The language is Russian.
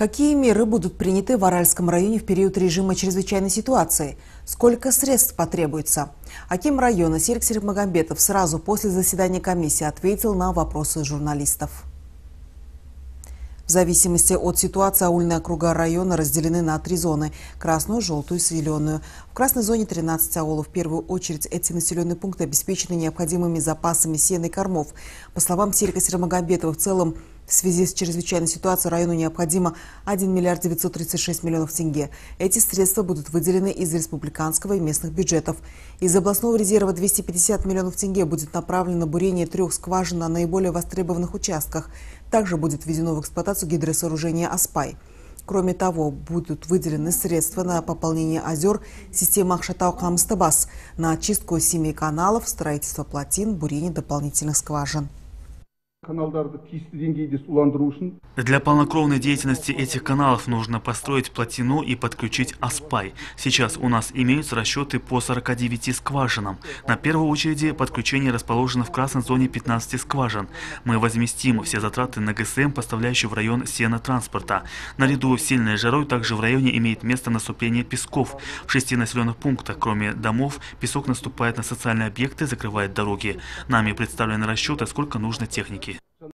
Какие меры будут приняты в Аральском районе в период режима чрезвычайной ситуации? Сколько средств потребуется? Аким района Серик Серикмагамбетов сразу после заседания комиссии ответил на вопросы журналистов. В зависимости от ситуации аульные округа района разделены на 3 зоны – красную, желтую и зеленую. В красной зоне 13 аулов. В первую очередь эти населенные пункты обеспечены необходимыми запасами сена и кормов. По словам Серика Серикмагамбетова, в целом в связи с чрезвычайной ситуацией району необходимо 1 миллиард 936 миллионов тенге. Эти средства будут выделены из республиканского и местных бюджетов. Из областного резерва 250 миллионов тенге будет направлено на бурение 3 скважин на наиболее востребованных участках. Также будет введено в эксплуатацию гидросооружение «Аспай». Кроме того, будут выделены средства на пополнение озер системы Акшатау-Камстабас, на очистку 7 каналов, строительство плотин, бурение дополнительных скважин. Для полнокровной деятельности этих каналов нужно построить плотину и подключить Аспай. Сейчас у нас имеются расчеты по 49 скважинам. На первой очереди подключение расположено в красной зоне 15 скважин. Мы возместим все затраты на ГСМ, поставляющую в район сенотранспорта. Наряду с сильной жарой также в районе имеет место наступление песков. В 6 населенных пунктах, кроме домов, песок наступает на социальные объекты, закрывает дороги. Нами представлены расчеты, сколько нужно техники.